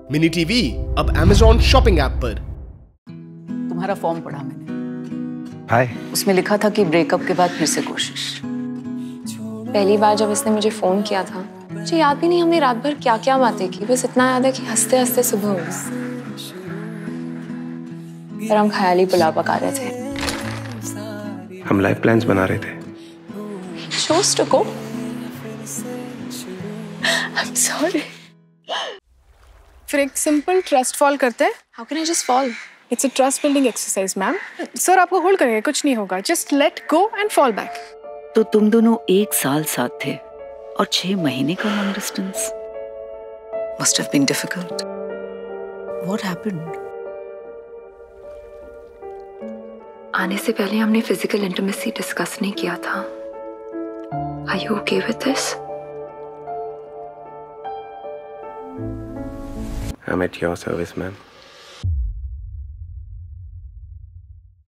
Mini TV अब Amazon shopping app पर। तुम्हारा फॉर्म पढ़ा मैंने। हाय। उसमें लिखा था कि ब्रेकअप के बाद फिर से कोशिश। पहली बार जब इसने मुझे फोन किया था, मुझे याद भी नहीं हमने रात भर क्या क्या बातें की। बस इतना याद है कि हंसते हंसते सुबह हो गई। फिर हम ख्याली पुलाव पका रहे थे। हम लाइफ प्लान्स बना रहे थे। Chose to go. I'm sorry. फिर एक सिंपल ट्रस्ट फॉल करते हैं। How can I just fall? It's a trust building exercise ma'am. Sir आपको होल्ड करेंगे, कुछ नहीं होगा। Just let go and fall back. तो तुम दोनों 1 साल साथ थे और 6 महीने का long distance. Must have been difficult. What happened? आने से पहले हमने फिजिकल इंटीमेसी डिस्कस नहीं किया था। Are you okay with this? I'm at your service, ma'am.